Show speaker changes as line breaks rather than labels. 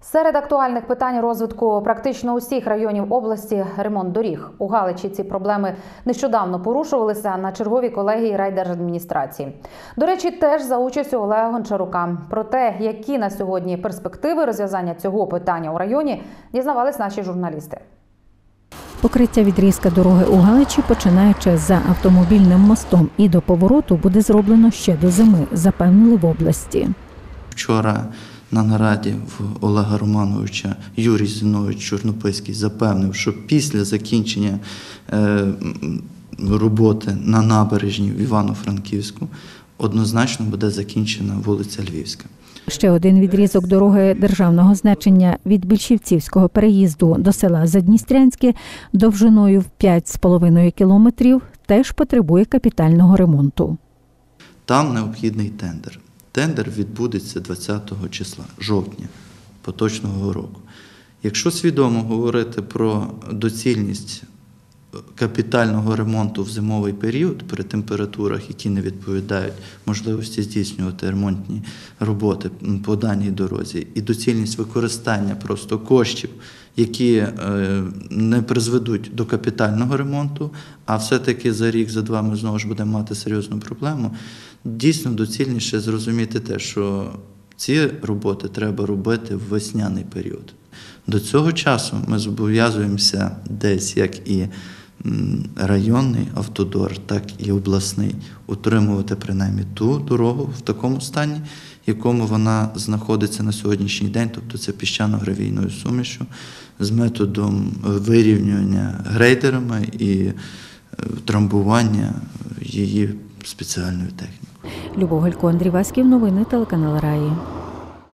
Серед актуальних питань розвитку практично усіх районів області – ремонт доріг. У Галичі ці проблеми нещодавно порушувалися на черговій колегії райдержадміністрації. До речі, теж за участю Олега Гончарука. Про те, які на сьогодні перспективи розв'язання цього питання у районі, дізнавались наші журналісти.
Покриття відрізка дороги у Галичі, починаючи за автомобільним мостом і до повороту, буде зроблено ще до зими, запевнили в області.
Вчора на нараді в Олега Романовича Юрій Зінович Чорнописький запевнив, що після закінчення роботи на набережній в Івано-Франківську однозначно буде закінчена вулиця Львівська.
Ще один відрізок дороги державного значення від Більшівцівського переїзду до села Задністрянське довжиною в 5,5 кілометрів теж потребує капітального ремонту.
Там необхідний тендер. Тендер відбудеться 20 числа, жовтня поточного року. Якщо свідомо говорити про доцільність капітального ремонту в зимовий період при температурах, які не відповідають можливості здійснювати ремонтні роботи по даній дорозі, і доцільність використання просто коштів, які не призведуть до капітального ремонту, а все-таки за рік, за два ми знову ж будемо мати серйозну проблему, дійсно доцільніше зрозуміти те, що ці роботи треба робити в весняний період. До цього часу ми зобов'язуємося десь, як і районний автодор, так і обласний, утримувати принаймні ту дорогу в такому стані, в якому вона знаходиться на сьогоднішній день, тобто це піщано-гравійною сумішю, з методом вирівнювання грейдерами і трамбування її спеціальною технікою.
Любов Галько, Андрій Васьків, новини телеканал Раї.